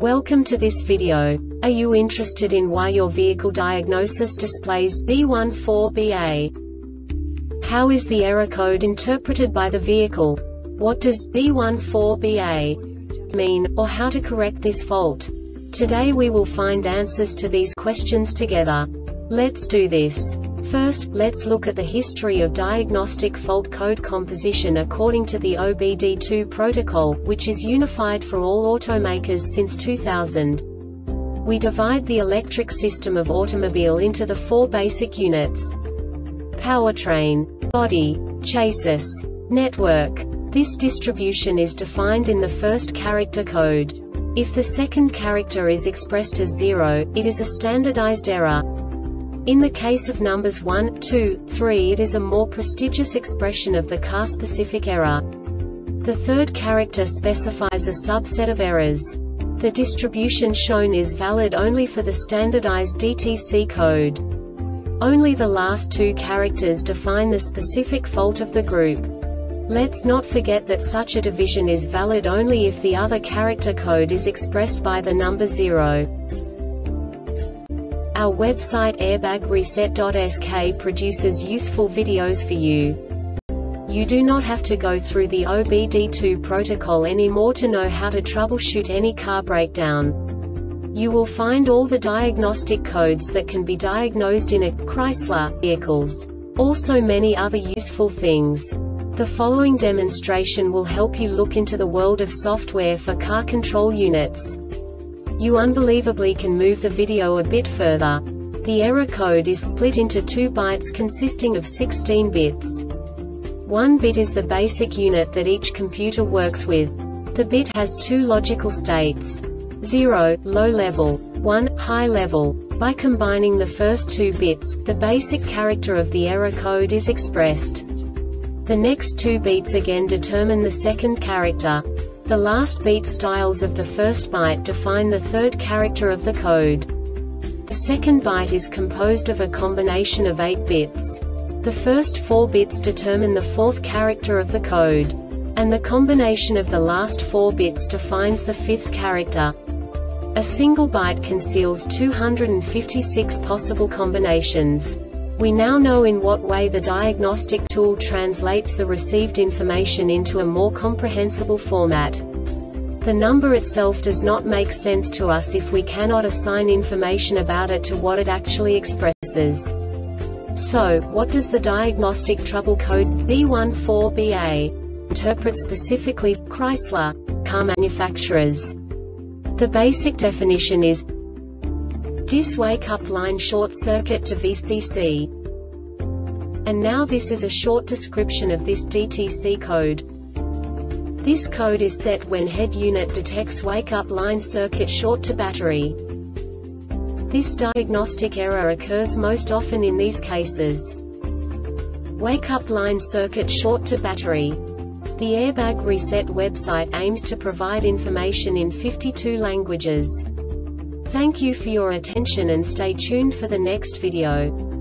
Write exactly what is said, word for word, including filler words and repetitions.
Welcome to this video. Are you interested in why your vehicle diagnosis displays B one four B A? How is the error code interpreted by the vehicle? What does B one four B A mean, or how to correct this fault? Today we will find answers to these questions together. Let's do this. First, let's look at the history of diagnostic fault code composition according to the O B D two protocol, which is unified for all automakers since two thousand. We divide the electric system of automobile into the four basic units: powertrain, body, chassis, network. This distribution is defined in the first character code. If the second character is expressed as zero, it is a standardized error. In the case of numbers one, two, three, it is a more prestigious expression of the car-specific error. The third character specifies a subset of errors. The distribution shown is valid only for the standardized D T C code. Only the last two characters define the specific fault of the group. Let's not forget that such a division is valid only if the other character code is expressed by the number zero. Our website airbag reset dot S K produces useful videos for you. You do not have to go through the O B D two protocol anymore to know how to troubleshoot any car breakdown. You will find all the diagnostic codes that can be diagnosed in a Chrysler vehicles. Also many other useful things. The following demonstration will help you look into the world of software for car control units. You unbelievably can move the video a bit further. The error code is split into two bytes consisting of sixteen bits. One bit is the basic unit that each computer works with. The bit has two logical states: zero, low level, one, high level. By combining the first two bits, the basic character of the error code is expressed. The next two bits again determine the second character. The last beat styles of the first byte define the third character of the code. The second byte is composed of a combination of eight bits. The first four bits determine the fourth character of the code. And the combination of the last four bits defines the fifth character. A single byte conceals two hundred fifty-six possible combinations. We now know in what way the diagnostic tool translates the received information into a more comprehensible format. The number itself does not make sense to us if we cannot assign information about it to what it actually expresses. So, what does the diagnostic trouble code B one four B A interpret specifically for Chrysler car manufacturers? The basic definition is D I S wake-up line short circuit to V C C. And now this is a short description of this D T C code. This code is set when head unit detects wake-up line circuit short to battery. This diagnostic error occurs most often in these cases: wake-up line circuit short to battery. The Airbag Reset website aims to provide information in fifty-two languages. Thank you for your attention and stay tuned for the next video.